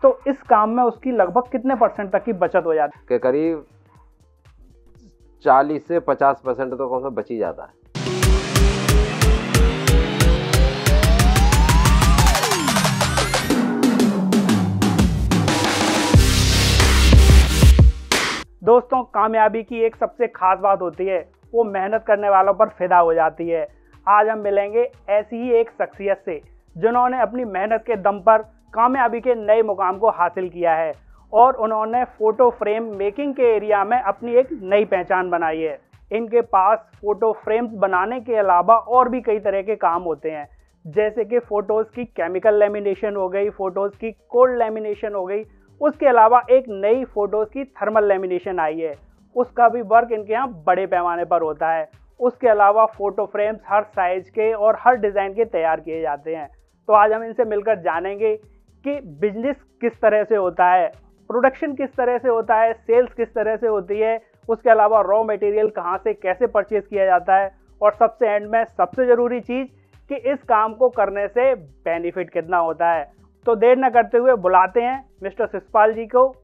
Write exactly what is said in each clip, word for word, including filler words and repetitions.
तो इस काम में उसकी लगभग कितने परसेंट तक की बचत हो जाती है? के करीब चालीस से पचास परसेंट तो कौन सा बच ही जाता है। दोस्तों, कामयाबी की एक सबसे खास बात होती है वो मेहनत करने वालों पर फिदा हो जाती है। आज हम मिलेंगे ऐसी ही एक शख्सियत से जिन्होंने अपनी मेहनत के दम पर कामयाबी के नए मुकाम को हासिल किया है और उन्होंने फ़ोटो फ्रेम मेकिंग के एरिया में अपनी एक नई पहचान बनाई है। इनके पास फ़ोटो फ्रेम्स बनाने के अलावा और भी कई तरह के काम होते हैं, जैसे कि फ़ोटोज़ की केमिकल लेमिनेशन हो गई, फ़ोटोज़ की कोल्ड लेमिनेशन हो गई। उसके अलावा एक नई फ़ोटोज़ की थर्मल लेमिनेशन आई है, उसका भी वर्क इनके यहाँ बड़े पैमाने पर होता है। उसके अलावा फ़ोटो फ्रेम्स हर साइज़ के और हर डिज़ाइन के तैयार किए जाते हैं। तो आज हम इनसे मिलकर जानेंगे कि बिजनेस किस तरह से होता है, प्रोडक्शन किस तरह से होता है, सेल्स किस तरह से होती है, उसके अलावा रॉ मटेरियल कहाँ से कैसे परचेज़ किया जाता है, और सबसे एंड में सबसे ज़रूरी चीज़ कि इस काम को करने से बेनिफिट कितना होता है। तो देर न करते हुए बुलाते हैं मिस्टर शिषपाल जी को।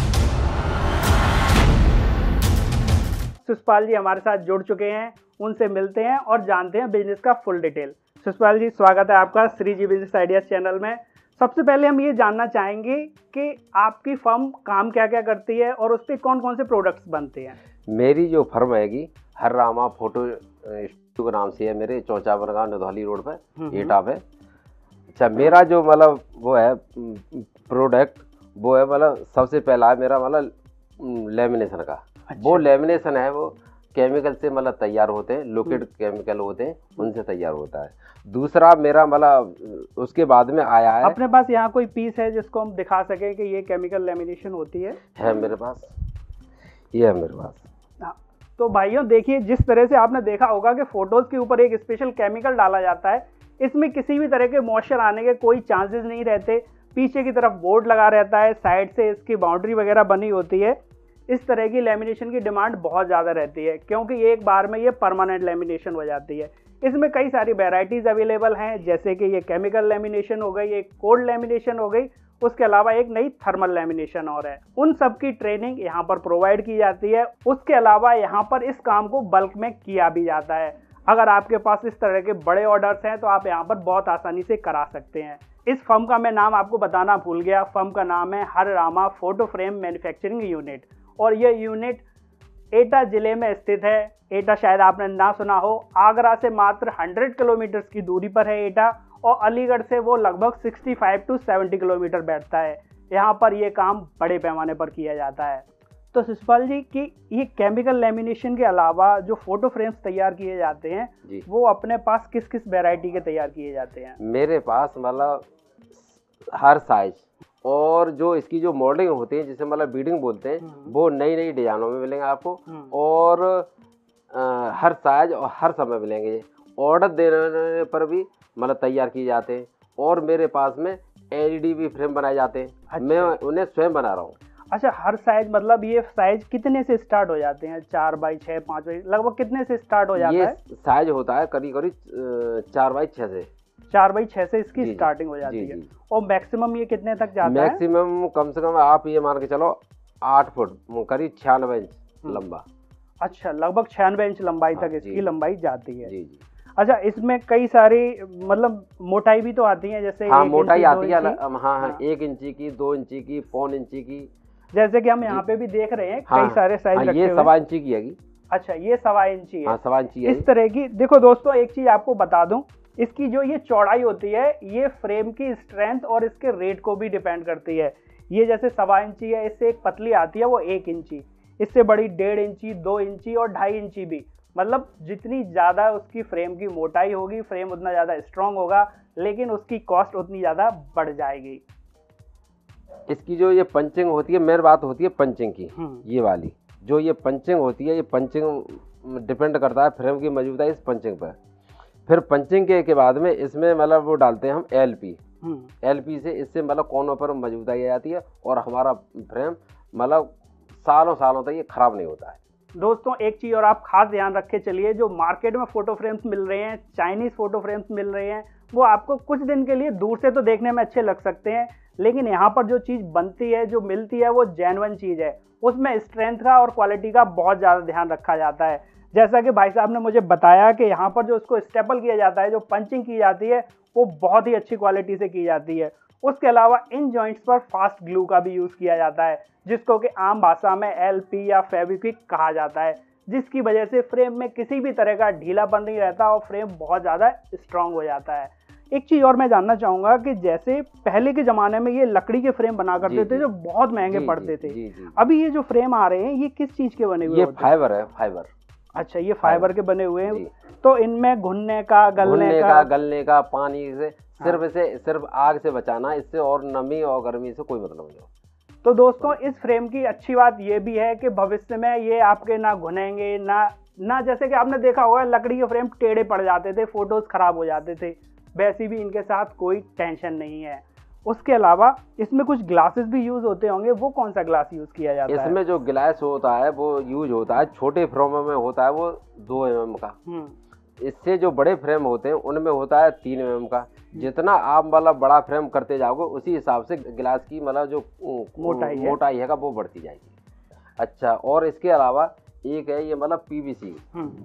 शिषपाल जी हमारे साथ जुड़ चुके हैं, उनसे मिलते हैं और जानते हैं बिजनेस का फुल डिटेल। शिषपाल जी, स्वागत है आपका Shri ji business ideas channel में। सबसे पहले हम ये जानना चाहेंगे कि आपकी फर्म काम क्या क्या करती है और उस पर कौन कौन से प्रोडक्ट्स बनते हैं। मेरी जो फर्म हैगी हर रामा फोटो स्टूडियो के नाम से है, मेरे चौचा बरगांव नदौली रोड पे एटा पे। अच्छा, मेरा जो मतलब वो है प्रोडक्ट वो है मतलब सबसे पहला है मेरा मतलब लेमिनेशन का। अच्छा। वो लेमिनेशन है वो केमिकल से मतलब तैयार होते हैं, लिक्विड केमिकल होते हैं, उनसे तैयार होता है। दूसरा मेरा मतलब उसके बाद में आया है। अपने पास यहाँ कोई पीस है जिसको हम दिखा सके कि ये केमिकल लेमिनेशन होती है? है मेरे पास, ये है मेरे पास। तो भाइयों देखिए, जिस तरह से आपने देखा होगा कि फोटोज के ऊपर एक स्पेशल केमिकल डाला जाता है, इसमें किसी भी तरह के मॉइस्चर आने के कोई चांसेस नहीं रहते। पीछे की तरफ बोर्ड लगा रहता है, साइड से इसकी बाउंड्री वगैरह बनी होती है। इस तरह की लेमिनेशन की डिमांड बहुत ज़्यादा रहती है क्योंकि एक बार में ये परमानेंट लेमिनेशन हो जाती है। इसमें कई सारी वेराइटीज़ अवेलेबल हैं, जैसे कि ये केमिकल लेमिनेशन हो गई, एक कोल्ड लेमिनेशन हो गई, उसके अलावा एक नई थर्मल लेमिनेशन और है। उन सब की ट्रेनिंग यहाँ पर प्रोवाइड की जाती है। उसके अलावा यहाँ पर इस काम को बल्क में किया भी जाता है। अगर आपके पास इस तरह के बड़े ऑर्डर्स हैं तो आप यहाँ पर बहुत आसानी से करा सकते हैं। इस फर्म का मैं नाम आपको बताना भूल गया। फर्म का नाम है Har Rama photo frame manufacturing unit और ये यूनिट एटा ज़िले में स्थित है। एटा शायद आपने ना सुना हो। आगरा से मात्र सौ किलोमीटर की दूरी पर है एटा और अलीगढ़ से वो लगभग पैंसठ टू सत्तर किलोमीटर बैठता है। यहाँ पर ये काम बड़े पैमाने पर किया जाता है। तो शिषपाल जी की ये केमिकल लेमिनेशन के अलावा जो फोटो फ्रेम्स तैयार किए जाते हैं वो अपने पास किस किस वैरायटी के तैयार किए जाते हैं? मेरे पास मतलब हर साइज और जो इसकी जो मॉडलिंग होती है जिसे मतलब बीडिंग बोलते हैं, वो नई नई डिजाइनों में मिलेंगे आपको और आ, हर साइज और हर समय मिलेंगे। ऑर्डर देने पर भी मतलब तैयार किए जाते हैं और मेरे पास में एलईडी भी फ्रेम बनाए जाते हैं। अच्छा। मैं उन्हें स्वयं बना रहा हूँ। अच्छा, हर साइज मतलब ये साइज कितने से स्टार्ट हो जाते हैं? चार बाई छः, पाँच बाई, लगभग कितने से स्टार्ट हो जाता ये है? साइज होता है करीब करीब चार बाई छः से चार बाई छः से इसकी स्टार्टिंग हो जाती है। और मैक्सिमम ये कितने तक जाता है? मैक्सिमम कम से कम आप ये मान के चलो आठ फुट करीब छियानवे इंच लंबा। अच्छा, लगभग छियानवे इंच लंबाई तक इसकी लंबाई जाती है। जी जी। अच्छा, इसमें कई सारी मतलब मोटाई भी तो आती है, जैसे हाँ मोटाई आती है। हाँ हाँ, एक इंची की, दो इंची की, पौन इंची की, जैसे कि हम यहाँ पे भी देख रहे हैं। हाँ, कई सारे साइज हाँ, रखे ये सवा इंची की है। अच्छा, ये सवा इंची है। हाँ, सवा इंची है इस तरह की। देखो दोस्तों, एक चीज आपको बता दूं, इसकी जो ये चौड़ाई होती है ये फ्रेम की स्ट्रेंथ और इसके रेट को भी डिपेंड करती है। ये जैसे सवा इंची है, इससे एक पतली आती है वो एक इंची, इससे बड़ी डेढ़ इंची, दो इंची और ढाई इंची भी। मतलब जितनी ज़्यादा उसकी फ्रेम की मोटाई होगी, फ्रेम उतना ज़्यादा स्ट्रांग होगा, लेकिन उसकी कॉस्ट उतनी ज़्यादा बढ़ जाएगी। इसकी जो ये पंचिंग होती है, मेन बात होती है पंचिंग की। ये वाली जो ये पंचिंग होती है, ये पंचिंग डिपेंड करता है फ्रेम की मौजूदा इस पंचिंग पर। फिर पंचिंग के, के बाद में इसमें मतलब वो डालते हैं हम एलपी। एलपी से इससे मतलब कोनों पर मौजूदा आ जाती है और हमारा फ्रेम मतलब सालों सालों तक ये खराब नहीं होता है। दोस्तों, एक चीज़ और आप खास ध्यान रख के चलिए, जो मार्केट में फ़ोटो फ्रेम्स मिल रहे हैं, चाइनीज़ फ़ोटो फ्रेम्स मिल रहे हैं, वो आपको कुछ दिन के लिए दूर से तो देखने में अच्छे लग सकते हैं, लेकिन यहाँ पर जो चीज़ बनती है, जो मिलती है, वो जेन्युइन चीज़ है। उसमें स्ट्रेंथ का और क्वालिटी का बहुत ज़्यादा ध्यान रखा जाता है। जैसा कि भाई साहब ने मुझे बताया कि यहाँ पर जो उसको स्टेपल किया जाता है, जो पंचिंग की जाती है, वो बहुत ही अच्छी क्वालिटी से की जाती है। उसके अलावा इन जॉइंट्स पर फास्ट ग्लू का भी यूज़ किया जाता है, जिसको कि आम भाषा में एल पी या फेविक्विक कहा जाता है, जिसकी वजह से फ्रेम में किसी भी तरह का ढीलापन नहीं रहता और फ्रेम बहुत ज़्यादा स्ट्रांग हो जाता है। एक चीज़ और मैं जानना चाहूँगा कि जैसे पहले के ज़माने में ये लकड़ी के फ्रेम बना करते थे जो बहुत महंगे पड़ते थे, अभी ये जो फ्रेम आ रहे हैं ये किस चीज़ के बने हुए? ये फाइबर है, फाइबर। अच्छा, ये फाइबर के बने हुए हैं। तो इनमें घुनने का, गलने का, गलने का, पानी से सिर्फ इसे सिर्फ आग से बचाना, इससे और नमी और गर्मी से कोई मतलब नहीं। तो दोस्तों, इस फ्रेम की अच्छी बात ये भी है कि भविष्य में ये आपके ना घुनेंगे ना ना जैसे कि आपने देखा होगा लकड़ी के फ्रेम टेढ़े पड़ जाते थे, फोटोज खराब हो जाते थे, वैसी भी इनके साथ कोई टेंशन नहीं है। उसके अलावा इसमें कुछ ग्लासेस भी यूज होते होंगे, वो कौन सा ग्लास यूज किया जाता है? इसमें जो ग्लास होता है वो यूज होता है छोटे फ्रेमों में होता है वो दो एम एम का। इससे जो बड़े फ्रेम होते हैं उनमें होता है तीन एम एम का। जितना आप मतलब बड़ा फ्रेम करते जाओगे उसी हिसाब से गिलास की मतलब जो मोटाई है मोटाई है वो बढ़ती जाएगी। अच्छा, और इसके अलावा एक है ये मतलब पीवीसी,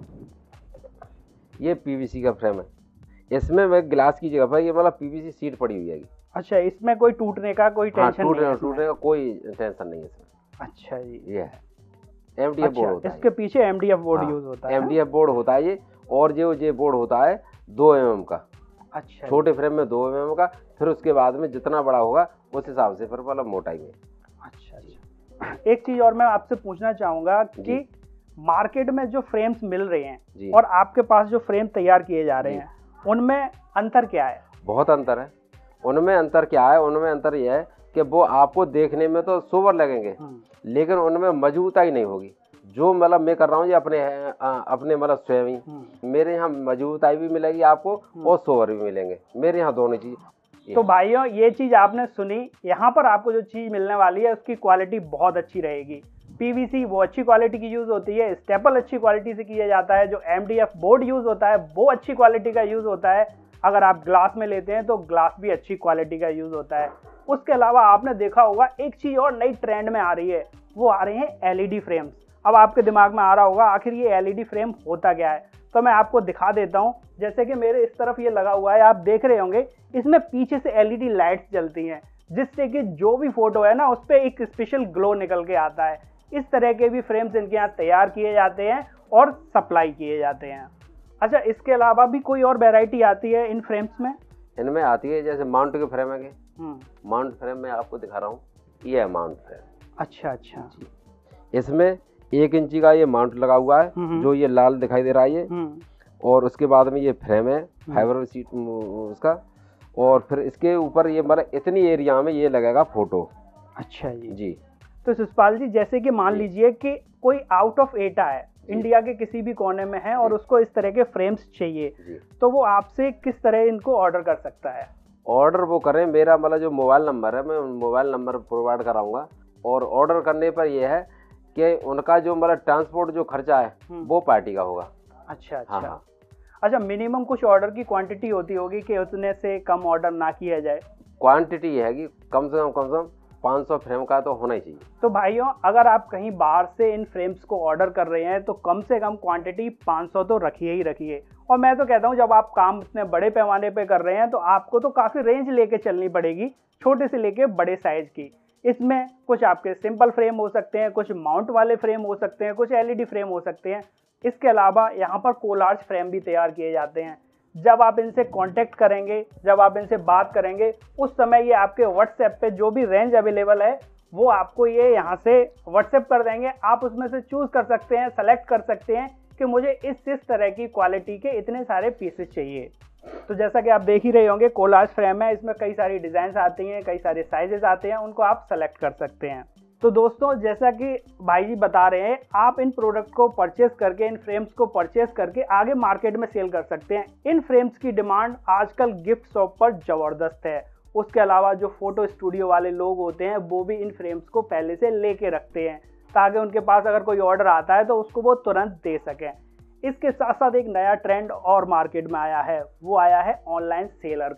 ये पीवीसी का फ्रेम है। इसमें मैं गिलास की जगह पर ये मतलब पीवीसी सीट पड़ी हुई है। अच्छा, इसमें कोई टूटने का कोई टेंशन हाँ, नहीं है? टूटने का कोई टेंशन नहीं है इसमें। अच्छा जी, ये है एमडीएफ बोर्ड होता है। इसके पीछे एमडीएफ बोर्ड यूज होता है। एमडीएफ बोर्ड होता है ये, और जो ये बोर्ड होता है दो एम एम का। अच्छा, छोटे फ्रेम में दो एम एम का, फिर उसके बाद में जितना बड़ा होगा उस हिसाब से फिर मतलब मोटाई में। अच्छा अच्छा, एक चीज और मैं आपसे पूछना चाहूंगा कि मार्केट में जो फ्रेम्स मिल रहे हैं और आपके पास जो फ्रेम तैयार किए जा रहे हैं उनमें अंतर क्या है? बहुत अंतर है। उनमें अंतर क्या है? उनमें अंतर यह है कि वो आपको देखने में तो सोबर लगेंगे लेकिन उनमें मजबूताई नहीं होगी। जो मतलब मैं कर रहा हूँ ये अपने आ, अपने मतलब स्वयं ही, मेरे यहाँ मजबूताई भी मिलेगी आपको और सोबर भी मिलेंगे, मेरे यहाँ दोनों चीज। तो भाइयों, ये चीज आपने सुनी, यहाँ पर आपको जो चीज मिलने वाली है उसकी क्वालिटी बहुत अच्छी रहेगी। पीवीसी वो अच्छी क्वालिटी की यूज होती है, स्टेपल अच्छी क्वालिटी से किया जाता है, जो एमडीएफ बोर्ड यूज होता है वो अच्छी क्वालिटी का यूज होता है। अगर आप ग्लास में लेते हैं तो ग्लास भी अच्छी क्वालिटी का यूज होता है। उसके अलावा आपने देखा होगा एक चीज और नई ट्रेंड में आ रही है, वो आ रहे हैं एलईडी फ्रेम्स। अब आपके दिमाग में आ रहा होगा आखिर ये एलईडी फ्रेम होता क्या है, तो मैं आपको दिखा देता हूँ। जैसे कि मेरे इस तरफ ये लगा हुआ है, आप देख रहे होंगे, इसमें पीछे से एलईडी लाइट्स जलती हैं जिससे कि जो भी फोटो है ना उस पर एक स्पेशल ग्लो निकल के आता है। इस तरह के भी फ्रेम्स इनके यहाँ तैयार किए जाते हैं और सप्लाई किए जाते हैं। अच्छा, इसके अलावा भी कोई और वैरायटी आती है इन फ्रेम्स में? इनमें आती है जैसे माउंट के फ्रेम है, माउंट फ्रेम में आपको दिखा रहा हूँ, ये है माउंट फ्रेम। अच्छा अच्छा, इसमें एक इंची का ये माउंट लगा हुआ है जो ये लाल दिखाई दे रहा है ये, और उसके बाद में ये फ्रेम है फाइबर सीट उसका, और फिर इसके ऊपर ये मतलब इतनी एरिया में ये लगेगा फोटो। अच्छा जी जी। तो सुषपाल जी, जैसे कि मान लीजिए कि कोई आउट ऑफ एटा है, इंडिया के किसी भी कोने में है और उसको इस तरह के फ्रेम्स चाहिए, तो वो आपसे किस तरह इनको ऑर्डर कर सकता है? ऑर्डर वो करें, मेरा मतलब जो मोबाइल नंबर है मैं मोबाइल नंबर प्रोवाइड कराऊंगा, और ऑर्डर करने पर यह है कि उनका जो मतलब ट्रांसपोर्ट जो खर्चा है वो पार्टी का होगा। अच्छा अच्छा। हाँ हाँ। अच्छा, मिनिमम कुछ ऑर्डर की क्वांटिटी होती होगी कि उतने से कम ऑर्डर ना किया जाए? क्वांटिटी है कि कम से कम कम से कम पाँच सौ फ्रेम का तो होना ही चाहिए। तो भाइयों, अगर आप कहीं बाहर से इन फ्रेम्स को ऑर्डर कर रहे हैं तो कम से कम क्वांटिटी पाँच सौ तो रखिए ही रखिए। और मैं तो कहता हूँ जब आप काम इतने बड़े पैमाने पे कर रहे हैं तो आपको तो काफ़ी रेंज लेके चलनी पड़ेगी, छोटे से लेके बड़े साइज की। इसमें कुछ आपके सिंपल फ्रेम हो सकते हैं, कुछ माउंट वाले फ्रेम हो सकते हैं, कुछ एलईडी फ्रेम हो सकते हैं। इसके अलावा यहाँ पर कोलार्ज फ्रेम भी तैयार किए जाते हैं। जब आप इनसे कांटेक्ट करेंगे, जब आप इनसे बात करेंगे, उस समय ये आपके व्हाट्सएप पे जो भी रेंज अवेलेबल है वो आपको ये यहाँ से व्हाट्सएप कर देंगे। आप उसमें से चूज़ कर सकते हैं, सेलेक्ट कर सकते हैं कि मुझे इस इस तरह की क्वालिटी के इतने सारे पीसेस चाहिए। तो जैसा कि आप देख ही रहे होंगे, कोलाज फ्रेम है, इसमें कई सारी डिज़ाइंस आती हैं, कई सारे साइजेस आते हैं, उनको आप सेलेक्ट कर सकते हैं। तो दोस्तों, जैसा कि भाई जी बता रहे हैं, आप इन प्रोडक्ट को परचेस करके, इन फ्रेम्स को परचेस करके आगे मार्केट में सेल कर सकते हैं। इन फ्रेम्स की डिमांड आजकल गिफ्ट शॉप पर ज़बरदस्त है। उसके अलावा जो फोटो स्टूडियो वाले लोग होते हैं वो भी इन फ्रेम्स को पहले से लेके रखते हैं ताकि उनके पास अगर कोई ऑर्डर आता है तो उसको वो तुरंत दे सकें। इसके साथ साथ एक नया ट्रेंड और मार्केट में आया है, वो आया है ऑनलाइन सेलर का।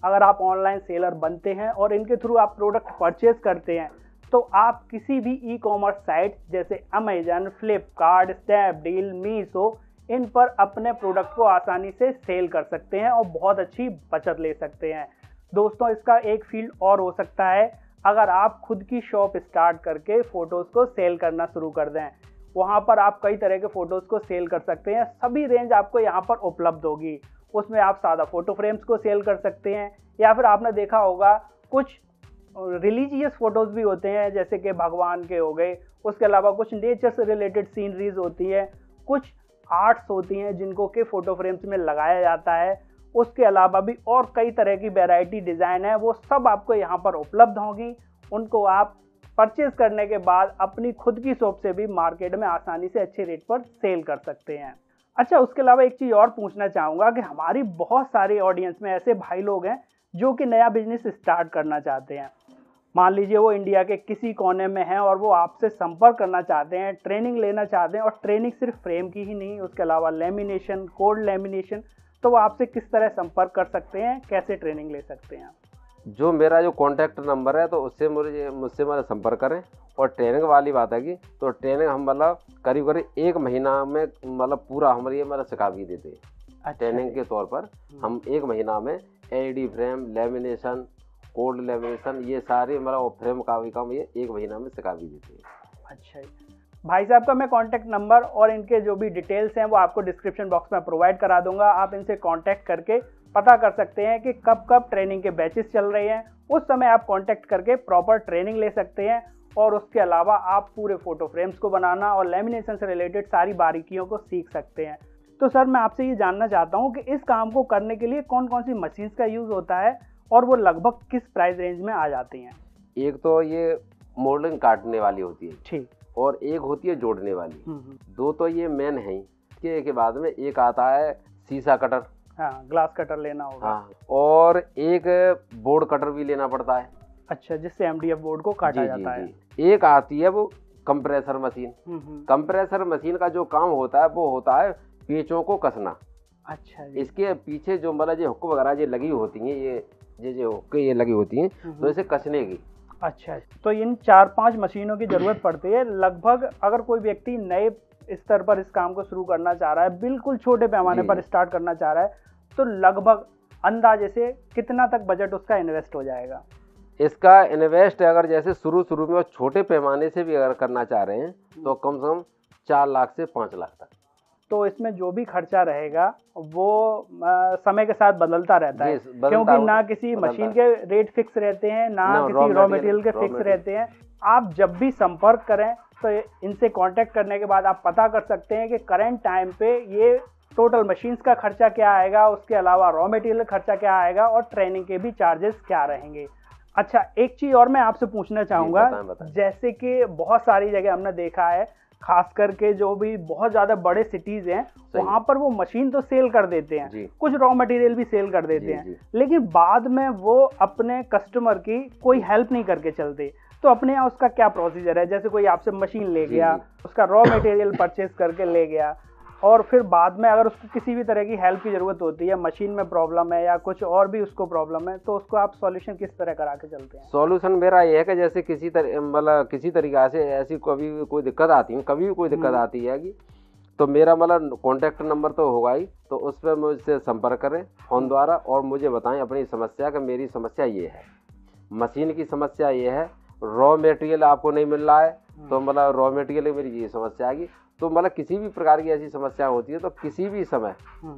अगर आप ऑनलाइन सेलर बनते हैं और इनके थ्रू आप प्रोडक्ट परचेज करते हैं तो आप किसी भी ई कॉमर्स साइट जैसे अमेजन, फ्लिपकार्ट, स्नैपडील, मीशो इन पर अपने प्रोडक्ट को आसानी से सेल कर सकते हैं और बहुत अच्छी बचत ले सकते हैं। दोस्तों, इसका एक फील्ड और हो सकता है, अगर आप खुद की शॉप स्टार्ट करके फ़ोटोज़ को सेल करना शुरू कर दें। वहाँ पर आप कई तरह के फ़ोटोज़ को सेल कर सकते हैं, सभी रेंज आपको यहाँ पर उपलब्ध होगी। उसमें आप सादा फ़ोटो फ्रेम्स को सेल कर सकते हैं, या फिर आपने देखा होगा कुछ रिलीजियस फ़ोटोज़ भी होते हैं जैसे कि भगवान के हो गए, उसके अलावा कुछ नेचर से रिलेटेड सीनरीज होती है, कुछ आर्ट्स होती हैं जिनको कि फ़ोटो फ्रेम्स में लगाया जाता है। उसके अलावा भी और कई तरह की वैरायटी डिज़ाइन है, वो सब आपको यहाँ पर उपलब्ध होंगी। उनको आप परचेज़ करने के बाद अपनी खुद की शॉप से भी मार्केट में आसानी से अच्छे रेट पर सेल कर सकते हैं। अच्छा, उसके अलावा एक चीज़ और पूछना चाहूँगा कि हमारी बहुत सारी ऑडियंस में ऐसे भाई लोग हैं जो कि नया बिजनेस स्टार्ट करना चाहते हैं। मान लीजिए वो इंडिया के किसी कोने में हैं और वो आपसे संपर्क करना चाहते हैं, ट्रेनिंग लेना चाहते हैं, और ट्रेनिंग सिर्फ फ्रेम की ही नहीं, उसके अलावा लेमिनेशन, कोल्ड लेमिनेशन, तो वो आपसे किस तरह संपर्क कर सकते हैं, कैसे ट्रेनिंग ले सकते हैं? जो मेरा जो कॉन्टैक्ट नंबर है तो उससे मुझे मुझसे मेरा संपर्क करें। और ट्रेनिंग वाली बात है कि तो ट्रेनिंग हम मतलब करीब करीब एक महीना में मतलब पूरा हमारे ये मतलब सिखा भी देते हैं। अच्छा। ट्रेनिंग के तौर पर हम एक महीना में LED frame, lamination, cold lamination, ये सारे मतलब फ्रेम का भी काम ये एक महीना में सिखा भी देते हैं। अच्छा, भाई साहब का मैं कांटेक्ट नंबर और इनके जो भी डिटेल्स हैं वो आपको डिस्क्रिप्शन बॉक्स में प्रोवाइड करा दूंगा। आप इनसे कांटेक्ट करके पता कर सकते हैं कि कब कब ट्रेनिंग के बैचेस चल रहे हैं, उस समय आप कांटेक्ट करके प्रॉपर ट्रेनिंग ले सकते हैं। और उसके अलावा आप पूरे फ़ोटो फ्रेम्स को बनाना और लेमिनेशन से रिलेटेड सारी बारीकियों को सीख सकते हैं। तो सर, मैं आपसे ये जानना चाहता हूँ कि इस काम को करने के लिए कौन कौन सी मशीन्स का यूज़ होता है और वो लगभग किस प्राइस रेंज में आ जाती हैं? एक तो ये मोल्डिंग काटने वाली होती है, ठीक, और एक होती है जोड़ने वाली। दो तो ये मेन है। इसके के बाद में एक आता है शीशा कटर, हाँ, ग्लास कटर लेना होगा। हाँ, और एक बोर्ड कटर भी लेना पड़ता है। अच्छा, जिससे एमडीएफ बोर्ड को काटा जी, जाता जी, है। जी। एक आती है वो कंप्रेसर मशीन। कंप्रेसर मशीन का जो काम होता है वो होता है पेचों को कसना। अच्छा, इसके पीछे जो मतलब ये हुक वगैरह ये लगी होती हैं, ये ये जो हुक ये लगी होती हैं तो इसे कसने की। अच्छा, तो इन चार पांच मशीनों की ज़रूरत पड़ती है लगभग। अगर कोई व्यक्ति नए स्तर पर इस काम को शुरू करना चाह रहा है, बिल्कुल छोटे पैमाने पर स्टार्ट करना चाह रहा है, तो लगभग अंदाजे से कितना तक बजट उसका इन्वेस्ट हो जाएगा? इसका इन्वेस्ट अगर जैसे शुरू शुरू में और छोटे पैमाने से भी अगर करना चाह रहे हैं तो कम से कम चार लाख से पाँच लाख तक। तो इसमें जो भी खर्चा रहेगा वो आ, समय के साथ बदलता रहता है, क्योंकि ना किसी मशीन के रेट फिक्स रहते हैं, ना किसी रॉ मटेरियल के फिक्स रहते हैं। आप जब भी संपर्क करें तो इनसे कांटेक्ट करने के बाद आप पता कर सकते हैं कि करंट टाइम पे ये टोटल मशीन्स का खर्चा क्या आएगा, उसके अलावा रॉ मटेरियल का खर्चा क्या आएगा और ट्रेनिंग के भी चार्जेस क्या रहेंगे। अच्छा, एक चीज़ और मैं आपसे पूछना चाहूँगा, जैसे कि बहुत सारी जगह हमने देखा है, खास करके जो भी बहुत ज़्यादा बड़े सिटीज़ हैं वहाँ पर वो मशीन तो सेल कर देते हैं, कुछ रॉ मटेरियल भी सेल कर देते हैं, लेकिन बाद में वो अपने कस्टमर की कोई हेल्प नहीं करके चलते। तो अपने यहाँ उसका क्या प्रोसीजर है? जैसे कोई आपसे मशीन ले गया, उसका रॉ मटेरियल परचेज करके ले गया, और फिर बाद में अगर उसको किसी भी तरह की हेल्प की ज़रूरत होती है, मशीन में प्रॉब्लम है या कुछ और भी उसको प्रॉब्लम है, तो उसको आप सॉल्यूशन किस तरह करा के चलते हैं? सॉल्यूशन मेरा ये है कि जैसे किसी तरह मतलब किसी तरीक़ा से ऐसी कभी भी कोई दिक्कत आती है, कभी भी कोई दिक्कत आती है कि तो मेरा मतलब कॉन्टैक्ट नंबर तो होगा ही, तो उस पर मुझसे संपर्क करें फ़ोन द्वारा और मुझे बताएं अपनी समस्या कि मेरी समस्या ये है, मशीन की समस्या ये है, रॉ मटेरियल आपको नहीं मिल रहा है, तो मतलब रॉ मटेरियल मेरी ये समस्या आएगी। तो मतलब किसी भी प्रकार की ऐसी समस्या होती है तो किसी भी समय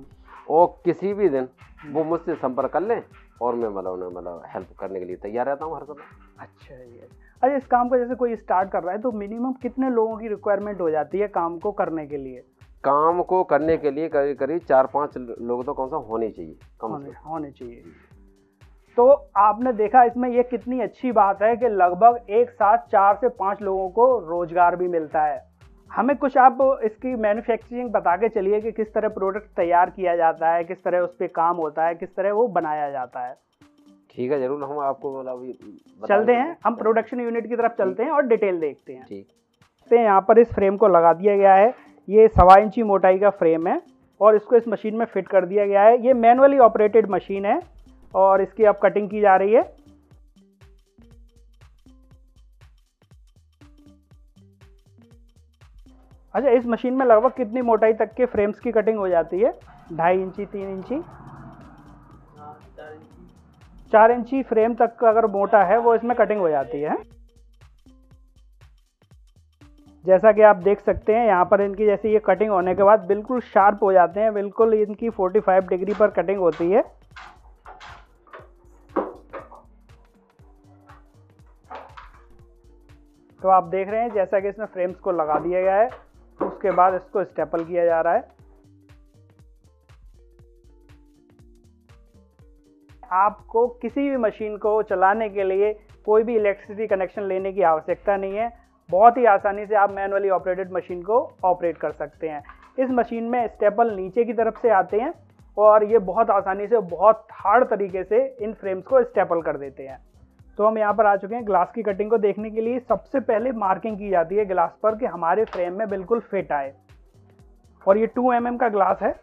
और किसी भी दिन वो मुझसे संपर्क कर लें और मैं मतलब उन्हें मतलब हेल्प करने के लिए तैयार रहता हूँ हर समय। अच्छा, ये अच्छा, इस काम को जैसे कोई स्टार्ट कर रहा है तो मिनिमम कितने लोगों की रिक्वायरमेंट हो जाती है काम को करने के लिए? काम को करने के लिए करीब करीब चार पाँच लोग तो कम से कम होने चाहिए, कम से होने चाहिए। तो आपने देखा इसमें ये कितनी अच्छी बात है कि लगभग एक साथ चार से पाँच लोगों को रोजगार भी मिलता है। हमें कुछ आप इसकी मैन्युफैक्चरिंग बता के चलिए कि किस तरह प्रोडक्ट तैयार किया जाता है, किस तरह उस पर काम होता है, किस तरह वो बनाया जाता है। ठीक है, जरूर हम आपको मतलब चलते हैं, हम प्रोडक्शन यूनिट की तरफ चलते हैं और डिटेल देखते हैं। ठीक है, यहाँ पर इस फ्रेम को लगा दिया गया है, ये सवा इंची मोटाई का फ्रेम है और इसको इस मशीन में फिट कर दिया गया है। ये मैनुअली ऑपरेटेड मशीन है और इसकी अब कटिंग की जा रही है। अच्छा, इस मशीन में लगभग कितनी मोटाई तक के फ्रेम्स की कटिंग हो जाती है? ढाई इंची, तीन इंची, चार इंची फ्रेम तक का अगर मोटा है वो इसमें कटिंग हो जाती है। जैसा कि आप देख सकते हैं यहाँ पर इनकी जैसे ये कटिंग होने के बाद बिल्कुल शार्प हो जाते हैं, बिल्कुल इनकी पैंतालीस डिग्री पर कटिंग होती है। तो आप देख रहे हैं जैसा कि इसमें फ्रेम्स को लगा दिया गया है, उसके बाद इसको स्टेपल किया जा रहा है। आपको किसी भी मशीन को चलाने के लिए कोई भी इलेक्ट्रिसिटी कनेक्शन लेने की आवश्यकता नहीं है। बहुत ही आसानी से आप मैनुअली ऑपरेटेड मशीन को ऑपरेट कर सकते हैं। इस मशीन में स्टेपल नीचे की तरफ से आते हैं और ये बहुत आसानी से, बहुत हार्ड तरीके से इन फ्रेम्स को स्टेपल कर देते हैं। तो हम यहाँ पर आ चुके हैं ग्लास की कटिंग को देखने के लिए। सबसे पहले मार्किंग की जाती है ग्लास पर कि हमारे फ्रेम में बिल्कुल फिट आए, और ये टू एम एम का ग्लास है।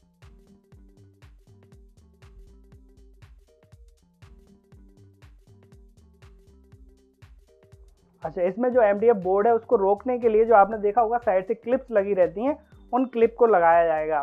अच्छा, इसमें जो एम डी एफ बोर्ड है उसको रोकने के लिए जो आपने देखा होगा साइड से क्लिप्स लगी रहती हैं, उन क्लिप को लगाया जाएगा।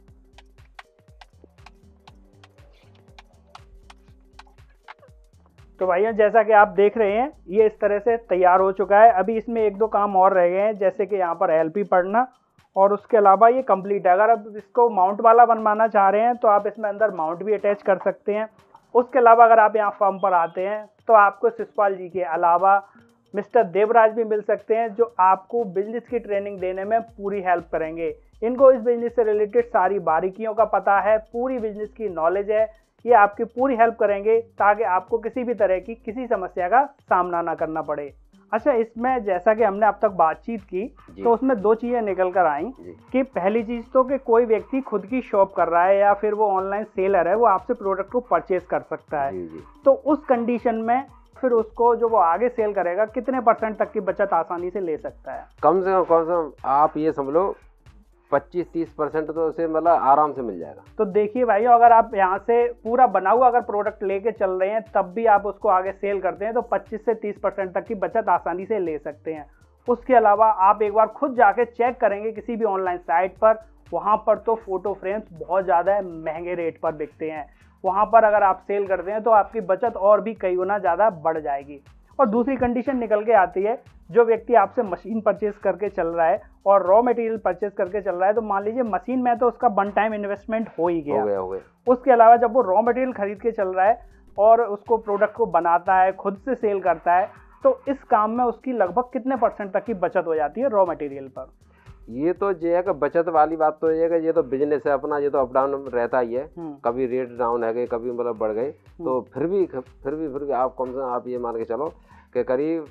तो भाइयों, जैसा कि आप देख रहे हैं ये इस तरह से तैयार हो चुका है। अभी इसमें एक दो काम और रह गए हैं, जैसे कि यहाँ पर एल पी पढ़ना, और उसके अलावा ये कंप्लीट है। अगर आप इसको माउंट वाला बनवाना चाह रहे हैं तो आप इसमें अंदर माउंट भी अटैच कर सकते हैं। उसके अलावा अगर आप यहाँ फर्म पर आते हैं तो आपको शिषपाल जी के अलावा मिस्टर देवराज भी मिल सकते हैं, जो आपको बिजनेस की ट्रेनिंग देने में पूरी हेल्प करेंगे। इनको इस बिजनेस से रिलेटेड सारी बारीकियों का पता है, पूरी बिजनेस की नॉलेज है। ये आपकी पूरी हेल्प करेंगे ताकि आपको किसी भी तरह की किसी समस्या का सामना ना करना पड़े। अच्छा, इसमें जैसा कि हमने अब तक बातचीत की तो उसमें दो चीज़ें निकल कर आई कि पहली चीज़ तो कि कोई व्यक्ति खुद की शॉप कर रहा है या फिर वो ऑनलाइन सेलर है, वो आपसे प्रोडक्ट को परचेज कर सकता है। जी जी। तो उस कंडीशन में फिर उसको जो वो आगे सेल करेगा कितने परसेंट तक की बचत आसानी से ले सकता है? कम से कम कम से कम आप ये समझ लो पच्चीस तीस परसेंट तो उसे मतलब आराम से मिल जाएगा। तो देखिए भाइयों, अगर आप यहाँ से पूरा बना हुआ अगर प्रोडक्ट लेके चल रहे हैं तब भी आप उसको आगे सेल करते हैं तो पच्चीस से तीस परसेंट तक की बचत आसानी से ले सकते हैं। उसके अलावा आप एक बार खुद जाके चेक करेंगे किसी भी ऑनलाइन साइट पर, वहाँ पर तो फोटो फ्रेम्स बहुत ज़्यादा महंगे रेट पर बिकते हैं। वहाँ पर अगर आप सेल करते हैं तो आपकी बचत और भी कई गुना ज़्यादा बढ़ जाएगी। और दूसरी कंडीशन निकल के आती है, जो व्यक्ति आपसे मशीन परचेज करके चल रहा है और रॉ मटेरियल परचेज करके चल रहा है, तो मान लीजिए मशीन में तो उसका वन टाइम इन्वेस्टमेंट हो ही गया, हो गया, हो गया। उसके अलावा जब वो रॉ मटेरियल खरीद के चल रहा है और उसको प्रोडक्ट को बनाता है, खुद से सेल करता है, तो इस काम में उसकी लगभग कितने परसेंट तक की बचत हो जाती है रॉ मटेरियल पर? ये तो जो है कि बचत वाली बात तो ये है कि ये तो बिजनेस है अपना, ये तो अप डाउन रहता ही है। कभी रेट डाउन है गए, कभी मतलब बढ़ गए, तो फिर भी फिर भी फिर भी आप कम से कम आप ये मान के चलो कि करीब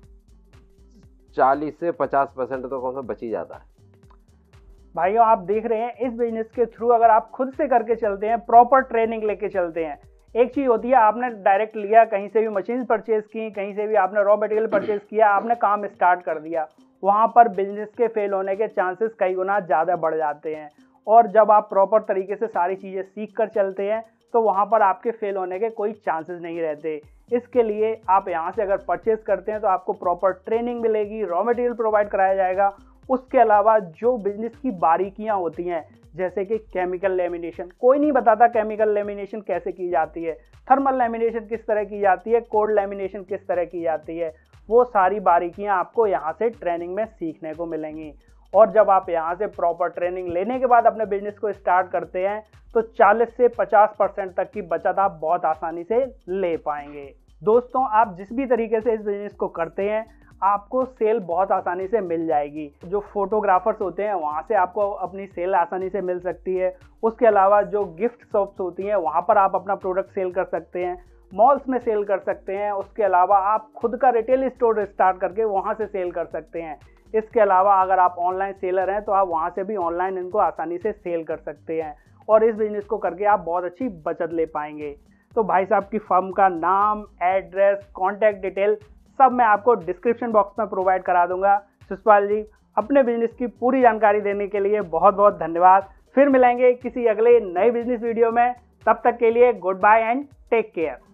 चालीस से पचास परसेंट तो कौन सा बच ही जाता है। भाइयों, आप देख रहे हैं इस बिजनेस के थ्रू अगर आप खुद से करके चलते हैं, प्रॉपर ट्रेनिंग लेके चलते हैं। एक चीज़ होती है आपने डायरेक्ट लिया, कहीं से भी मशीन परचेज की, कहीं से भी आपने रॉ मटेरियल परचेज किया, आपने काम स्टार्ट कर दिया, वहाँ पर बिजनेस के फेल होने के चांसेस कई गुना ज़्यादा बढ़ जाते हैं। और जब आप प्रॉपर तरीके से सारी चीज़ें सीख कर चलते हैं तो वहाँ पर आपके फेल होने के कोई चांसेस नहीं रहते। इसके लिए आप यहाँ से अगर परचेज करते हैं तो आपको प्रॉपर ट्रेनिंग मिलेगी, रॉ मटेरियल प्रोवाइड कराया जाएगा। उसके अलावा जो बिजनेस की बारीकियाँ होती हैं, जैसे कि केमिकल लेमिनेशन, कोई नहीं बताता केमिकल लेमिनेशन कैसे की जाती है, थर्मल लेमिनेशन किस तरह की जाती है, कोल्ड लेमिनेशन किस तरह की जाती है, वो सारी बारीकियां आपको यहाँ से ट्रेनिंग में सीखने को मिलेंगी। और जब आप यहाँ से प्रॉपर ट्रेनिंग लेने के बाद अपने बिजनेस को स्टार्ट करते हैं तो चालीस से पचास परसेंट तक की बचत आप बहुत आसानी से ले पाएंगे। दोस्तों, आप जिस भी तरीके से इस बिजनेस को करते हैं आपको सेल बहुत आसानी से मिल जाएगी। जो फोटोग्राफर्स होते हैं वहाँ से आपको अपनी सेल आसानी से मिल सकती है। उसके अलावा जो गिफ्ट शॉप्स होती हैं वहाँ पर आप अपना प्रोडक्ट सेल कर सकते हैं, मॉल्स में सेल कर सकते हैं। उसके अलावा आप खुद का रिटेल स्टोर स्टार्ट करके वहाँ से सेल कर सकते हैं। इसके अलावा अगर आप ऑनलाइन सेलर हैं तो आप वहाँ से भी ऑनलाइन इनको आसानी से सेल कर सकते हैं और इस बिजनेस को करके आप बहुत अच्छी बचत ले पाएंगे। तो भाई साहब की फर्म का नाम, एड्रेस, कॉन्टैक्ट डिटेल सब मैं आपको डिस्क्रिप्शन बॉक्स में प्रोवाइड करा दूंगा। शिषपाल जी, अपने बिजनेस की पूरी जानकारी देने के लिए बहुत बहुत धन्यवाद। फिर मिलेंगे किसी अगले नए बिजनेस वीडियो में। तब तक के लिए good bye and take care.